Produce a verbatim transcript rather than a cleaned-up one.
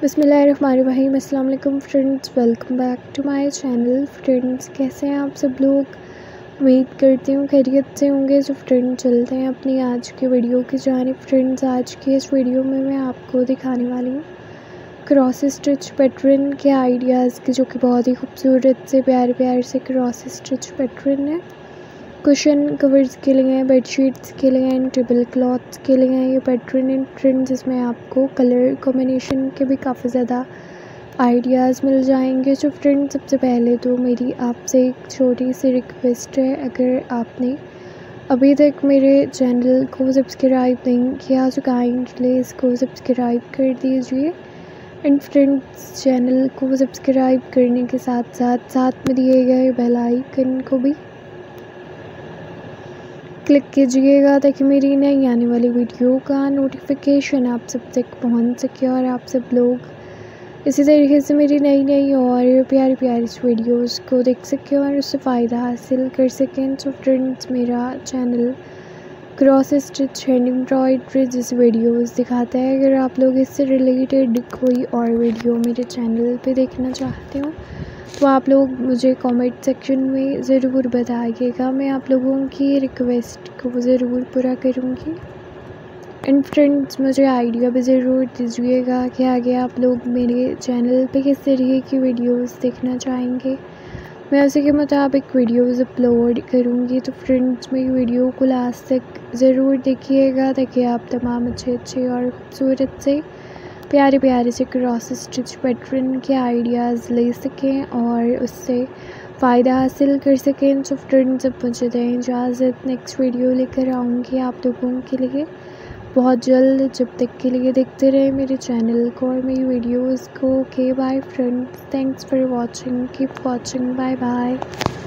बिस्मिल्लाहिर्रहमानिर्रहीम। अस्सलाम वालेकुम friends, welcome back to my channel. Friends, कैसे हैं आप सब लोग? उम्मीद करती हूँ खैरियत से होंगे। जो फ्रेंड चलते हैं अपनी आज की वीडियो की जानिब। फ्रेंड्स, आज की इस वीडियो में मैं आपको दिखाने वाली हूँ क्रॉस स्टिच पैटर्न के आइडियाज़ की, जो कि बहुत ही खूबसूरत से प्यारे प्यारे से क्रॉस स्टिच पैटर्न है। कुशन कवर्स के लिए हैं, बेडशीट्स के लिए हैं, टेबल क्लॉथ्स के लिए हैं ये पैटर्न एंड फ्रेंड्स। जिसमें आपको कलर कॉम्बिनेशन के भी काफ़ी ज़्यादा आइडियाज़ मिल जाएंगे। जो फ्रेंड्स, सबसे पहले तो मेरी आपसे एक छोटी सी रिक्वेस्ट है, अगर आपने अभी तक मेरे चैनल को सब्सक्राइब नहीं किया तो काइंडली इसको सब्सक्राइब कर दीजिए। एंड फ्रेंड्स, चैनल को सब्सक्राइब करने के साथ साथ साथ में दिए गए बेल आइकन को भी क्लिक कीजिएगा, ताकि मेरी नई आने वाली वीडियो का नोटिफिकेशन आप सब तक पहुंच सके और आप सब लोग इसी तरीके से मेरी नई नई और प्यारी प्यारी वीडियोस को देख सकें और उससे फ़ायदा हासिल कर सकें। तो फ्रेंड्स, मेरा channel cross stitch hand embroidery जैसे वीडियोस दिखाता है। अगर आप लोग इससे रिलेटेड कोई और वीडियो मेरे चैनल पे देखना चाहते हो तो आप लोग मुझे कमेंट सेक्शन में ज़रूर बताइएगा। मैं आप लोगों की रिक्वेस्ट को ज़रूर पूरा करूँगी। एंड फ्रेंड्स, मुझे आइडिया भी ज़रूर दीजिएगा कि आगे आप लोग मेरे चैनल पे किस तरीके की वीडियोस देखना चाहेंगे। मैं उसी के मुताबिक वीडियोस अपलोड करूँगी। तो फ्रेंड्स, मेरी वीडियो को लास्ट तक ज़रूर देखिएगा, ताकि आप तमाम अच्छे अच्छे और ख़ूबसूरत से प्यारे प्यारे से क्रॉस स्टिच पैटर्न के आइडियाज़ ले सकें और उससे फ़ायदा हासिल कर सकें। तो फ्रेंड्स, अब मुझे दें इजाज़त। नेक्स्ट वीडियो लेकर आऊँगी आप लोगों के लिए बहुत जल्द। जब तक के लिए देखते रहे मेरे चैनल को और मेरी वीडियोज़ को। Okay bye friends, thanks for watching, keep watching, bye bye.